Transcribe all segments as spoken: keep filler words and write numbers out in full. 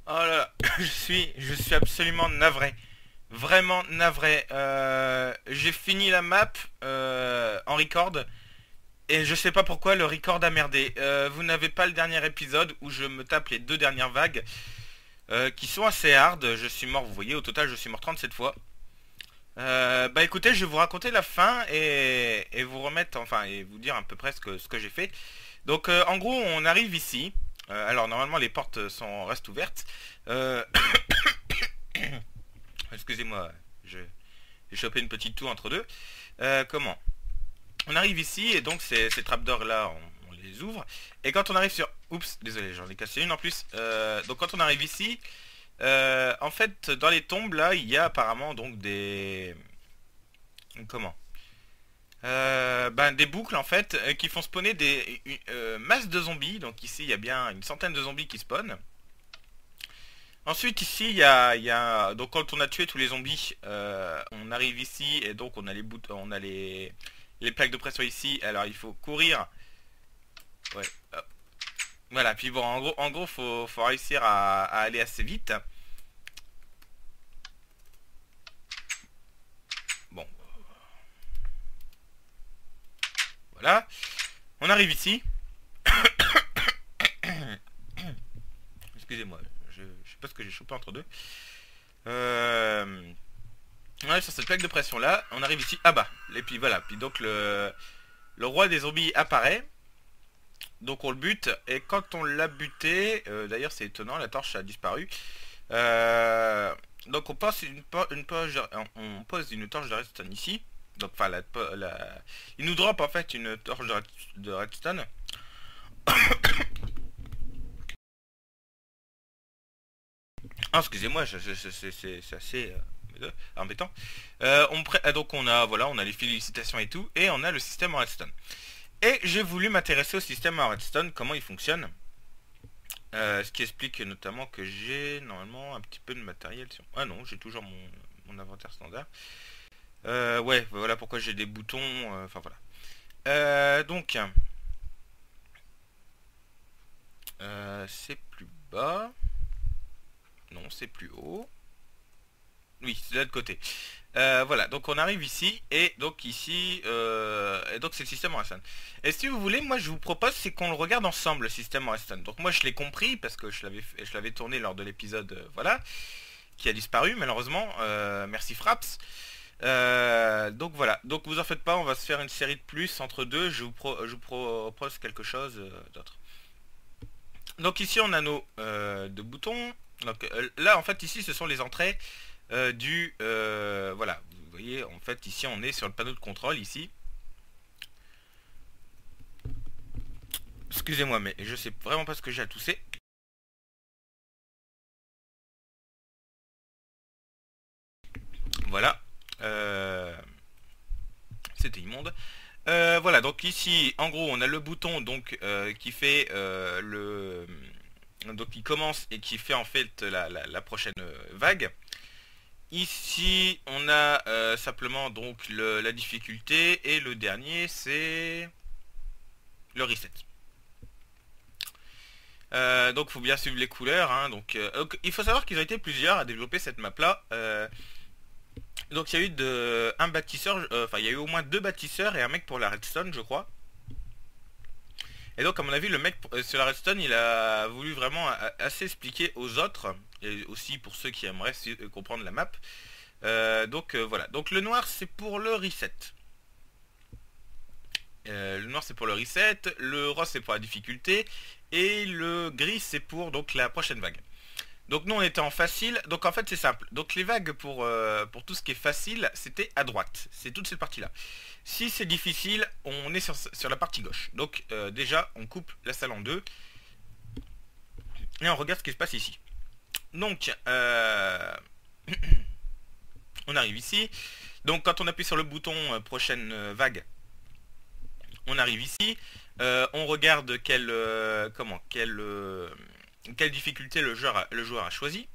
Oh là là, je suis, je suis absolument navré. Vraiment navré. Euh, j'ai fini la map euh, en record et je sais pas pourquoi le record a merdé. Euh, vous n'avez pas le dernier épisode où je me tape les deux dernières vagues euh, qui sont assez hard. Je suis mort, vous voyez, au total je suis mort trente-sept fois. Euh, bah écoutez, je vais vous raconter la fin et, et vous remettre, enfin, et vous dire à peu près ce que, ce que j'ai fait. Donc euh, en gros, on arrive ici. Euh, alors normalement les portes sont restent ouvertes. Euh, Excusez-moi, je- j'ai chopé une petite toux entre deux. Euh, comment? On arrive ici et donc ces, ces trapdoors là, on, on les ouvre. Et quand on arrive sur... Oups, désolé, j'en ai cassé une en plus. Euh, donc quand on arrive ici, euh, en fait dans les tombes là, il y a apparemment donc des... Comment? Euh, ben, des boucles en fait euh, qui font spawner des une- euh, masses de zombies. Donc ici il y a bien une centaine de zombies qui spawnent. Ensuite ici il y a, il y a donc quand on a tué tous les zombies, euh, on arrive ici et donc on a les bouts, on a les les plaques de pression ici. Alors il faut courir. Ouais. Hop. Voilà. Puis bon en gros en gros faut faut réussir à, à aller assez vite. Bon voilà. On arrive ici. Excusez-moi. Je, je sais pas ce que j'ai chopé entre deux. Euh, on arrive sur cette plaque de pression là. On arrive ici. Ah bah. Et puis voilà. Puis donc le le roi des zombies apparaît. Donc on le bute et quand on l'a buté, euh, d'ailleurs c'est étonnant, la torche a disparu. Euh, donc on pose une, po- une poche, on pose une torche de redstone ici. Donc enfin la, la- il nous drop en fait une torche de, red- de redstone. Ah, excusez-moi, je- je- je- c'est c'est- c'est assez euh, embêtant. Euh, on pré- ah, donc on a voilà, on a les félicitations et tout, et on a le système en redstone. Et j'ai voulu m'intéresser au système en redstone, comment il fonctionne. Euh, ce qui explique notamment que j'ai normalement un petit peu de matériel sur... Ah non, j'ai toujours mon, mon inventaire standard. Euh, ouais, voilà pourquoi j'ai des boutons. euh, Enfin voilà. Euh, donc, euh, c'est plus bas. Non, c'est plus haut. Oui, c'est de l'autre côté. Euh, voilà, donc on arrive ici, et donc ici, euh, et donc c'est le système en redstone. Et si vous voulez, moi je vous propose, c'est qu'on le regarde ensemble, le système en redstone. Donc moi je l'ai compris, parce que je l'avais je l'avais tourné lors de l'épisode, euh, voilà, qui a disparu malheureusement. Euh, merci Fraps. Euh, donc voilà, donc vous en faites pas, on va se faire une série de plus entre deux, je vous, pro- je vous propose quelque chose euh, d'autre. Donc ici on a nos euh, deux boutons. Donc euh, là en fait ici ce sont les entrées euh, du... euh, voilà, vous voyez en fait ici on est sur le panneau de contrôle ici. Excusez-moi mais je sais vraiment pas ce que j'ai à tousser. Voilà. Euh, C'était immonde. Euh, voilà, donc ici, en gros, on a le bouton donc euh, qui fait euh, le donc qui commence et qui fait en fait la, la- la prochaine euh, vague. Ici, on a euh, simplement donc le- la difficulté et le dernier, c'est le reset. Euh, donc, il faut bien suivre les couleurs. Hein, donc, euh, donc, il faut savoir qu'ils ont été plusieurs à développer cette map-là. Euh, donc, il y a eu de, un bâtisseur, euh, enfin, il y a eu au moins deux bâtisseurs et un mec pour la redstone, je crois. Et donc, à mon avis, le mec euh, sur la redstone, il a voulu vraiment a- assez expliquer aux autres, et aussi pour ceux qui aimeraient su- euh, comprendre la map. Euh, donc, euh, voilà. Donc, le noir, c'est pour le reset. Euh, le noir, c'est pour le reset. Le rose, c'est pour la difficulté. Et le gris, c'est pour donc la prochaine vague. Donc, nous, on était en facile. Donc, en fait, c'est simple. Donc, les vagues pour, euh, pour tout ce qui est facile, c'était à droite. C'est toute cette partie-là. Si c'est difficile, on est sur, sur la partie gauche. Donc euh, déjà, on coupe la salle en deux. Et on regarde ce qui se passe ici. Donc, euh, on arrive ici. Donc quand on appuie sur le bouton euh, prochaine euh, vague, on arrive ici. Euh, on regarde quelle, euh, comment, quelle, euh, quelle difficulté le joueur a, le joueur a choisi.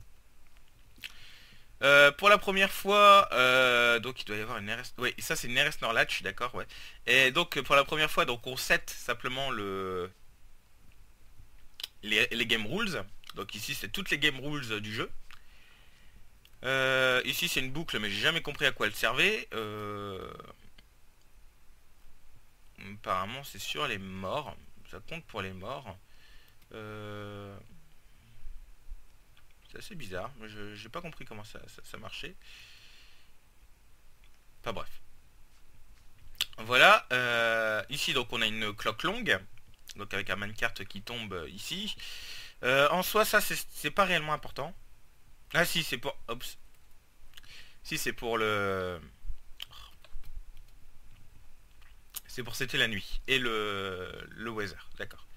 Euh, pour la première fois, euh, donc il doit y avoir une R S... Oui, ça c'est une R S Norlatch, je suis d'accord, ouais. Et donc pour la première fois, donc on set simplement le... les, les game rules. Donc ici c'est toutes les game rules du jeu. Euh, ici c'est une boucle mais j'ai jamais compris à quoi elle servait. Euh... Apparemment c'est sur les morts. Ça compte pour les morts. Euh... C'est assez bizarre. Je j'ai pas compris comment ça, ça, ça marchait. Enfin bref. Voilà. Euh, ici donc on a une cloque longue. Donc avec un minecart qui tombe ici. Euh, en soi ça c'est pas réellement important. Ah si c'est pour... Oups. Si c'est pour le... C'est pour c'était la nuit. Et le, le weather. D'accord.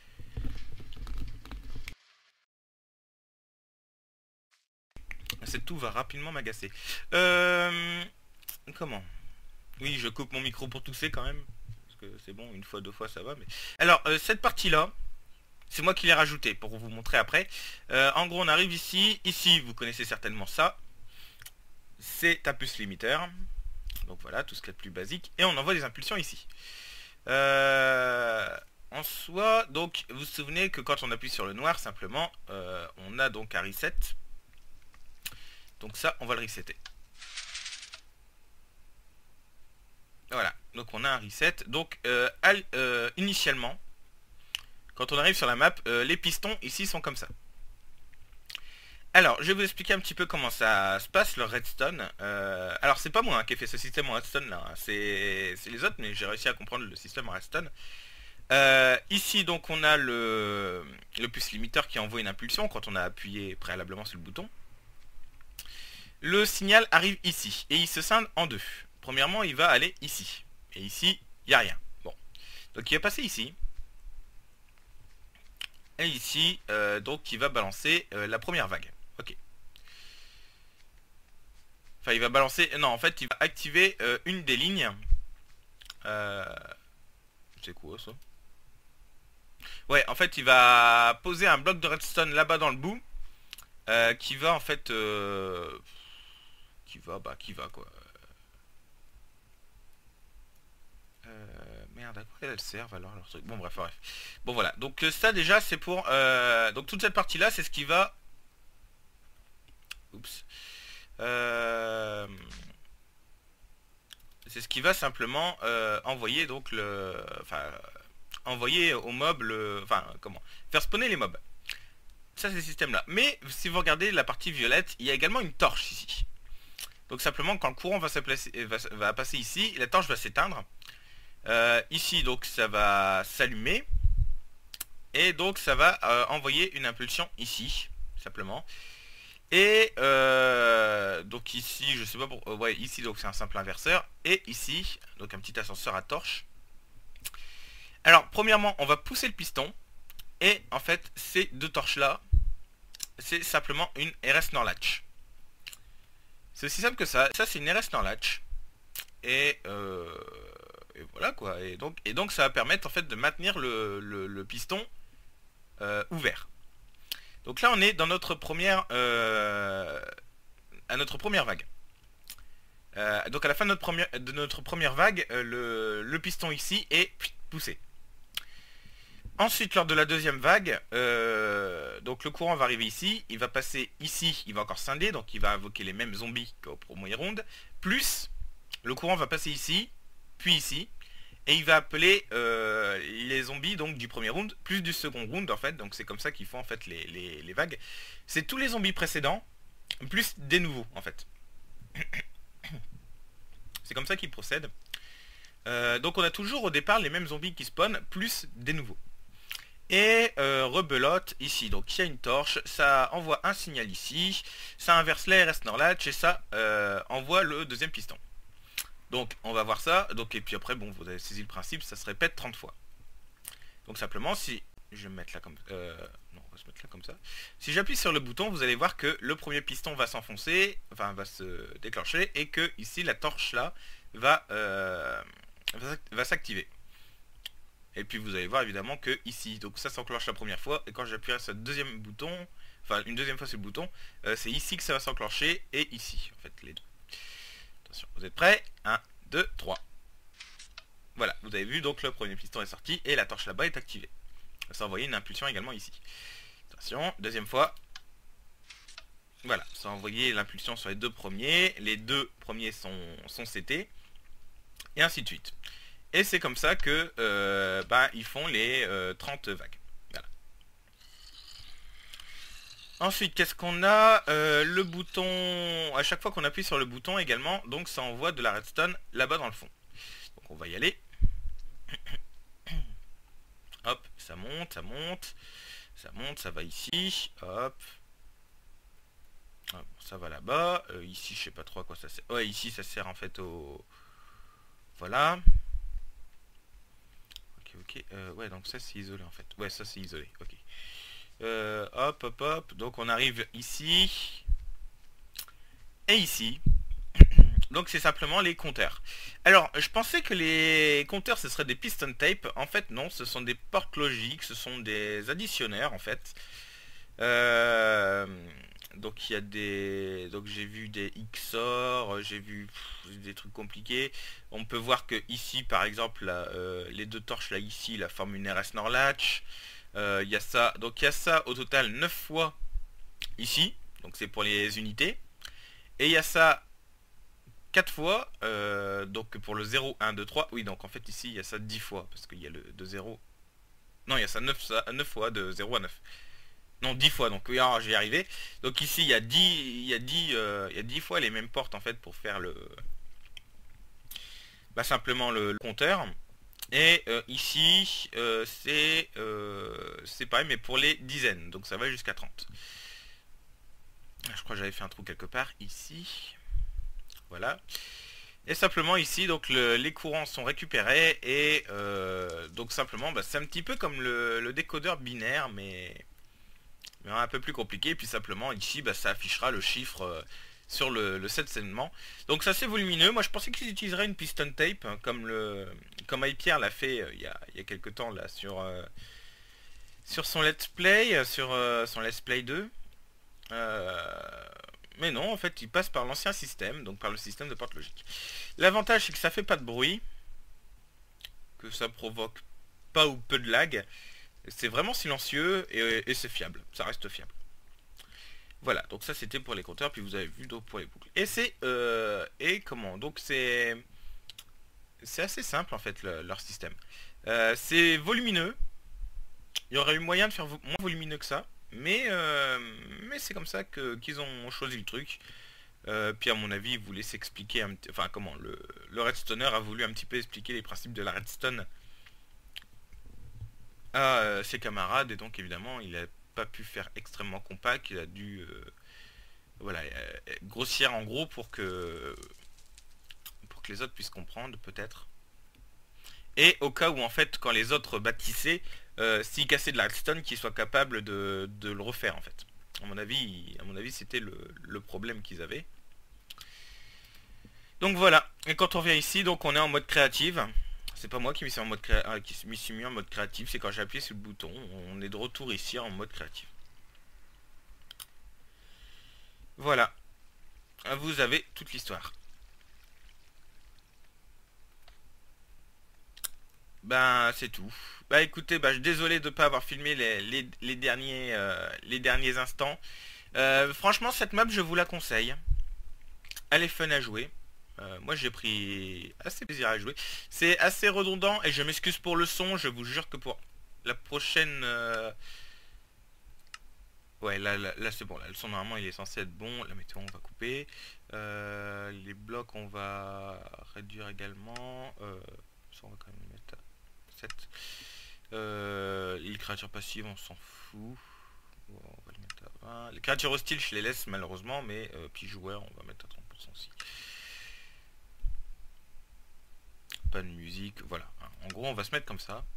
Cette toux va rapidement m'agacer. Euh... Comment? Oui, je coupe mon micro pour tousser quand même. Parce que c'est bon, une fois, deux fois ça va. Mais... Alors, euh, cette partie-là, c'est moi qui l'ai rajouté pour vous montrer après. Euh, en gros, on arrive ici. Ici, vous connaissez certainement ça. C'est un puce limiteur. Donc voilà, tout ce qui est le plus basique. Et on envoie des impulsions ici. Euh, en soi, donc, vous vous souvenez que quand on appuie sur le noir, simplement, euh, on a donc un reset. Donc ça, on va le resetter. Voilà, donc on a un reset. Donc, euh, al, euh, initialement, quand on arrive sur la map, euh, les pistons ici sont comme ça. Alors, je vais vous expliquer un petit peu comment ça se passe, le redstone. Euh, alors, c'est pas moi hein, qui ai fait ce système en redstone là, hein. c'est les autres, mais j'ai réussi à comprendre le système en redstone. Euh, ici, donc, on a le, le puce limiteur qui envoie une impulsion quand on a appuyé préalablement sur le bouton. Le signal arrive ici, et il se scinde en deux. Premièrement, il va aller ici. Et ici, il n'y a rien. Bon. Donc, il va passer ici. Et ici, euh, donc, il va balancer euh, la première vague. Ok. Enfin, il va balancer... Non, en fait, il va activer euh, une des lignes. Euh... C'est quoi, ça? Ouais, en fait, il va poser un bloc de redstone là-bas dans le bout. Euh, qui va, en fait... Euh... Qui va, bah, qui va, quoi. Euh, merde, à quoi elles servent alors leur truc. Bon bref, bref. Bon voilà, donc euh, ça déjà c'est pour... Euh, donc toute cette partie là c'est ce qui va... Oups. Euh, c'est ce qui va simplement euh, envoyer donc le... Enfin... Envoyer au mob le... Enfin, comment faire spawner les mobs. Ça c'est le système là. Mais si vous regardez la partie violette, il y a également une torche ici. Donc simplement quand le courant va, placer, va, va passer ici, la torche va s'éteindre. Euh, ici donc ça va s'allumer et donc ça va euh, envoyer une impulsion ici simplement et euh, donc ici je sais pas pour euh, ouais ici donc c'est un simple inverseur et ici donc un petit ascenseur à torche. Alors premièrement on va pousser le piston et en fait ces deux torches là c'est simplement une R S NOR latch. C'est aussi simple que ça. Ça c'est une R S NOR latch et euh, et voilà quoi, et donc, et donc ça va permettre en fait de maintenir le, le, le piston euh, ouvert. Donc là on est dans notre première euh, à notre première vague. Euh, donc à la fin de notre première, de notre première vague, euh, le, le piston ici est poussé. Ensuite lors de la deuxième vague, euh, donc le courant va arriver ici, il va passer ici, il va encore scinder, donc il va invoquer les mêmes zombies qu'au premier round, plus le courant va passer ici, puis ici, et il va appeler euh, les zombies donc du premier round, plus du second round en fait, donc c'est comme ça qu'ils font en fait les, les, les vagues. C'est tous les zombies précédents, plus des nouveaux en fait. C'est comme ça qu'ils procèdent. Euh, donc on a toujours au départ les mêmes zombies qui spawnent, plus des nouveaux. Et euh, rebelote ici, donc il y a une torche, ça envoie un signal ici, ça inverse la R S NOR latch et ça euh, envoie le deuxième piston. Donc on va voir ça, donc et puis après bon vous avez saisi le principe, ça se répète trente fois. Donc simplement si je vais me mettre là comme euh, non on va se mettre là comme ça. Si j'appuie sur le bouton, vous allez voir que le premier piston va s'enfoncer, enfin va se déclencher et que ici la torche là va euh, va, va s'activer. Et puis vous allez voir évidemment que ici, donc ça s'enclenche la première fois et quand j'appuierai sur le deuxième bouton, enfin une deuxième fois sur le bouton, euh, c'est ici que ça va s'enclencher et ici en fait les deux. Attention, vous êtes prêts? un, deux, trois. Voilà, vous avez vu, donc le premier piston est sorti et la torche là-bas est activée. Ça va envoyer une impulsion également ici. Attention, deuxième fois. Voilà, ça a envoyé l'impulsion sur les deux premiers. Les deux premiers sont, sont C T. Et ainsi de suite. Et c'est comme ça que euh, bah, ils font les euh, trente vagues. Voilà. Ensuite, qu'est-ce qu'on a euh, Le bouton... À chaque fois qu'on appuie sur le bouton également, donc ça envoie de la redstone là-bas dans le fond. Donc on va y aller. Hop, ça monte, ça monte. Ça monte, ça va ici. Hop. Ah, bon, ça va là-bas. Euh, ici, je sais pas trop à quoi ça sert. Ouais, ici, ça sert en fait au... Voilà. Ok, ok. Euh, ouais, donc ça, c'est isolé en fait. Ouais, ça, c'est isolé. Ok. Euh, hop, hop, hop. Donc, on arrive ici. Et ici. Donc, c'est simplement les compteurs. Alors, je pensais que les compteurs, ce seraient des piston tape. En fait, non. Ce sont des portes logiques. Ce sont des additionnaires, en fait. Euh... Donc il y a des, donc j'ai vu des X O R, j'ai vu pff, des trucs compliqués. On peut voir que ici, par exemple, là, euh, les deux torches là ici, la forment une R S Norlatch. Euh, Il y a ça, donc il y a ça au total neuf fois ici, donc c'est pour les unités. Et il y a ça quatre fois, euh, donc pour le zéro, un, deux, trois. Oui, donc en fait ici il y a ça dix fois parce qu'il y a le de zéro. Non, il y a ça neuf, ça, neuf fois de zéro à neuf. Non, dix fois, donc oui, alors, j'y arrivé. Donc ici, il y a dix, il y a dix, euh, il y a dix fois les mêmes portes en fait pour faire le... Bah, simplement le, le compteur. Et euh, ici, euh, c'est euh, c'est pareil, mais pour les dizaines. Donc ça va jusqu'à trente. Je crois que j'avais fait un trou quelque part. Ici. Voilà. Et simplement ici, donc le, les courants sont récupérés. Et euh, donc simplement, bah, c'est un petit peu comme le, le décodeur binaire, mais... mais un peu plus compliqué. Et puis simplement ici bah, ça affichera le chiffre euh, sur le, le set segment. Donc ça c'est volumineux. Moi je pensais qu'ils utiliseraient une piston tape hein, comme le comme iPierre l'a fait euh, il, y a, il y a quelques temps là sur euh, sur son let's play, euh, sur euh, son let's play deux. Euh, mais non, en fait il passe par l'ancien système, donc par le système de porte logique. L'avantage c'est que ça fait pas de bruit, que ça provoque pas ou peu de lag. C'est vraiment silencieux et, et c'est fiable, ça reste fiable. Voilà, donc ça c'était pour les compteurs, puis vous avez vu donc pour les boucles. Et c'est euh, et comment donc c'est c'est assez simple en fait le, leur système. Euh, c'est volumineux. Il y aurait eu moyen de faire vo moins volumineux que ça, mais euh, mais c'est comme ça que qu'ils ont choisi le truc. Euh, puis à mon avis, ils voulaient s'expliquer, un petit- enfin comment le le redstoner a voulu un petit peu expliquer les principes de la redstone à euh, ses camarades et donc évidemment il a pas pu faire extrêmement compact, il a dû euh, voilà euh, grossir en gros pour que pour que les autres puissent comprendre peut-être. Et au cas où en fait quand les autres bâtissaient, euh, s'ils cassaient de la redstone, qu'ils soient capables de, de le refaire en fait. À mon avis, à mon avis c'était le, le problème qu'ils avaient. Donc voilà, et quand on vient ici, donc on est en mode créative. C'est pas moi qui m'y suis, en mode créa... euh, qui m'y suis mis en mode créatif, c'est quand j'ai appuyé sur le bouton. On est de retour ici en mode créatif. Voilà. Vous avez toute l'histoire. Ben c'est tout. Bah écoutez, bah, je suis désolé de ne pas avoir filmé les, les, les derniers, euh, les derniers instants. Euh, franchement, cette map, je vous la conseille. Elle est fun à jouer. Euh, moi, j'ai pris assez plaisir à jouer. C'est assez redondant et je m'excuse pour le son. Je vous jure que pour la prochaine... euh, Ouais, là, là, là, c'est bon. Là, le son, normalement, il est censé être bon. La météo, on va couper. Euh, les blocs, on va réduire également. Euh, ça, on va quand même mettre à sept. Euh, les créatures passives, on s'en fout. Bon, on va les mettre à vingt. Les créatures hostiles, je les laisse malheureusement, mais euh, puis joueurs, on va mettre à trente pour cent aussi. Pas de musique, voilà. En gros, on va se mettre comme ça.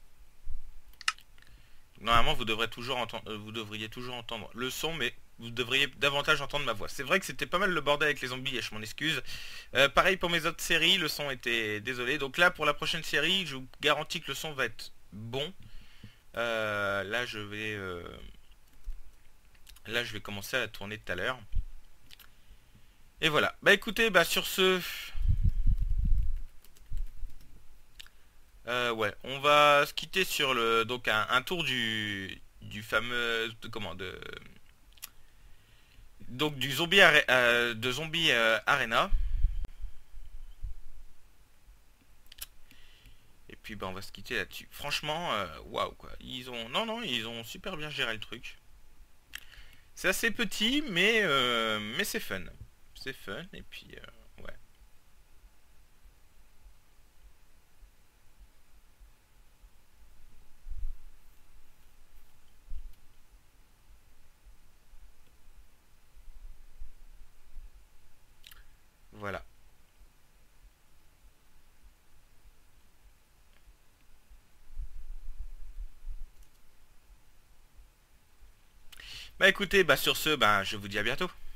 Normalement, vous devrez toujours entendre, vous devriez toujours entendre le son, mais vous devriez davantage entendre ma voix. C'est vrai que c'était pas mal le bordel avec les zombies et je m'en excuse. Euh, pareil pour mes autres séries, le son était désolé. Donc là, pour la prochaine série, je vous garantis que le son va être bon. Euh, là, je vais, euh, là, je vais commencer à la tourner tout à l'heure. Et voilà. Bah écoutez, bah sur ce, euh, ouais, on va se quitter sur le donc un, un tour du du fameux... De, comment de... Donc du zombie... Euh, de zombie euh, arena. Et puis bah on va se quitter là-dessus. Franchement, waouh wow, quoi. Ils ont... Non, non, ils ont super bien géré le truc. C'est assez petit, mais, euh, mais c'est fun. C'est fun, et puis... Euh, ouais. Voilà. Bah écoutez, bah sur ce, bah je vous dis à bientôt.